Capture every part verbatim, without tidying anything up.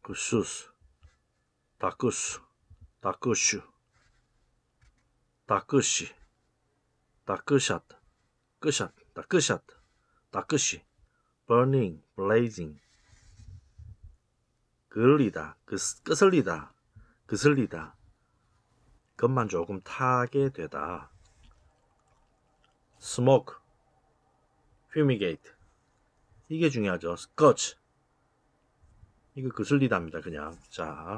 다크슈스, 다크슈, 다크슈, 다크시, 다크샷, 크샷, 다크샷, 다크시, burning, blazing, 그을리다, 그, 끄슬리다, 그슬리다, 것만 조금 타게 되다. smoke, fumigate, 이게 중요하죠. scorch, 이거 그슬리다입니다. 그냥. 자,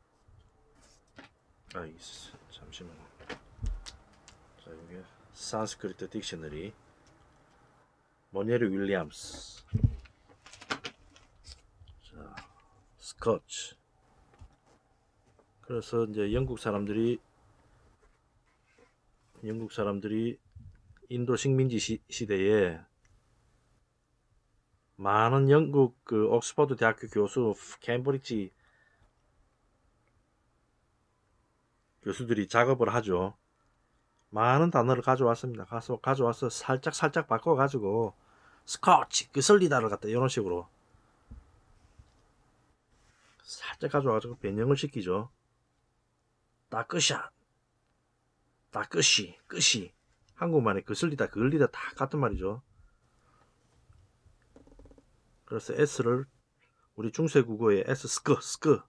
아, 잠시만요. 자, 여기 산스크리트 딕셔너리, 모네르 윌리엄스. 자, 스코치. 그래서 이제 영국 사람들이 영국 사람들이 인도 식민지 시, 시대에 많은 영국 그 옥스퍼드 대학교 교수, 캠브리지 교수들이 작업을 하죠. 많은 단어를 가져왔습니다. 가서 가져와서 살짝 살짝 바꿔가지고 스코치, 그슬리다를 갖다 이런 식으로 살짝 가져와가지고 변형을 시키죠. 다크샷, 다크시, 끝이. 한국말에 그슬리다, 그을리다 다 같은 말이죠. 그래서 S를 우리 중세국어의 S, 스크, 스크.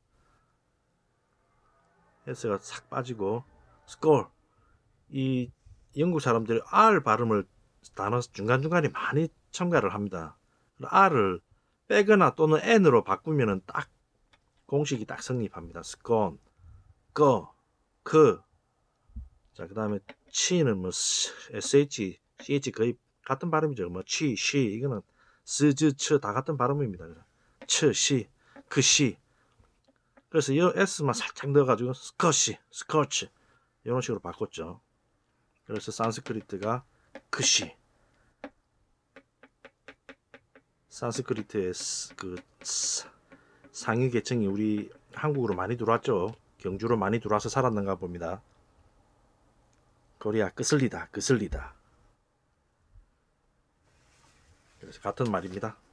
S가 싹 빠지고 스콜. 이 영국 사람들이 R 발음을 단어 중간중간에 많이 첨가를 합니다. R을 빼거나 또는 N으로 바꾸면은 딱 공식이 딱 성립합니다. 스콘, 꺼, 크. 자, 그 다음에 치는 뭐 sh, ch 거의 같은 발음이죠. 뭐 치, 시 이거는 스즈, 츠 다 같은 발음입니다. 츠, 시, 그 시. 그래서 이 s만 살짝 넣어가지고 스커시, 스커치 이런 식으로 바꿨죠. 그래서 산스크리트가 크시. 산스크리트의 그 상위 계층이 우리 한국으로 많이 들어왔죠. 경주로 많이 들어와서 살았는가 봅니다. 코리아, 끄슬리다, 그슬리다. 그래서 같은 말입니다.